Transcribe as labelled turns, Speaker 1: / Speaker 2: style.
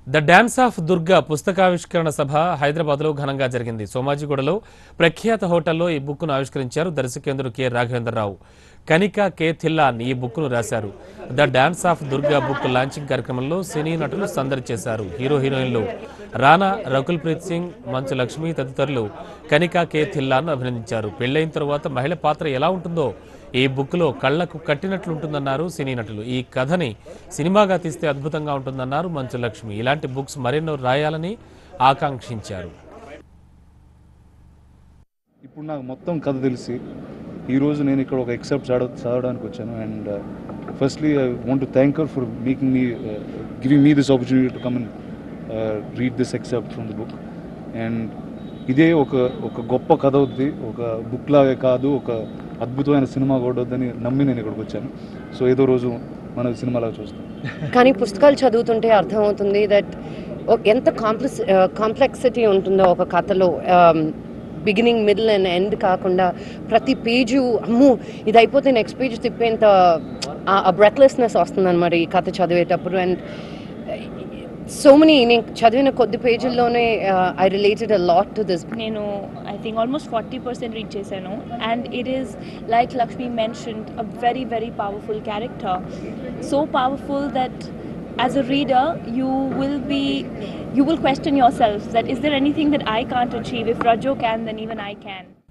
Speaker 1: The dance of Durga పుస్తకావిష్కరణ సభ హైదరాబాద్లో ఘనంగా జరిగింది. సోమాజిగూడలో ప్రఖ్యాత హోటల్లో ఈ బుక్ను ఆవిష్కరించారు దర్శకేంద్రుడు కె రాఘవేంద్రరావు. కనికా కె థిల్లాన్ ఈ బుక్ను రాశారు. The dance of Durga book launching కార్యక్రమంలో సినీ నటులు సందడి చేశారు. హీరో హీరోయిన్లు రానా, రకుల్ ప్రీత్ సింగ్, మంచు లక్ష్మి తదితరులు కనికా కె థిల్లాన్ అభినందించారు. పెళ్లైన తరువాత మహిళ పాత్ర ఎలా ఉంటుందో ఈ బుక్లో కళ్లకు కట్టినట్లుంటుందన్నారు సినీ నటులు. ఈ కథని సినిమాగా తీస్తే అద్భుతంగా ఉంటుందన్నారు మంచు లక్ష్మి. ఇలాంటి బుక్స్ మరెన్నో రాయాలని ఆకాంక్షించారు.
Speaker 2: ఇప్పుడు నాకు మొత్తం కథ తెలిసి ఈరోజు నేను ఇక్కడ ఒక ఎక్సెప్ట్ చదవడానికి వచ్చాను. And firstly I want to thank her for making me giving me this opportunity to come and read this excerpt from the book. And ఇదే ఒక గొప్ప కథ అవుద్ది, ఒక బుక్ లాగే కాదు, ఒక అద్భుతమైన సినిమా కూడా వద్దని నమ్మి నేను ఇక్కడికి వచ్చాను. సో ఏదో రోజు మన సినిమాలాగా చూస్తాం.
Speaker 3: కానీ పుస్తకాలు చదువుతుంటే అర్థమవుతుంది దట్ ఎంత కాంప్లెక్సిటీ ఉంటుందో ఒక కథలో. బిగినింగ్, మిడిల్ అండ్ ఎండ్ కాకుండా ప్రతి పేజు అమ్ము ఇది అయిపోతే నెక్స్ట్ పేజ్ తిప్పేంత ఆ బ్రెత్లెస్నెస్ వస్తుందన్నమాట ఈ కథ చదివేటప్పుడు. అండ్ సో మెనీ నేను చదివిన కొద్ది పేజీల్లోనే I related a lot to this.
Speaker 4: నేను ఐ థింక్ ఆల్మోస్ట్ 40% రీడ్ చేశాను. And it is like Lakshmi mentioned a very very powerful character. So powerful that as a reader you will question yourself that is there anything that I can't achieve? If Rajo can, then even I can.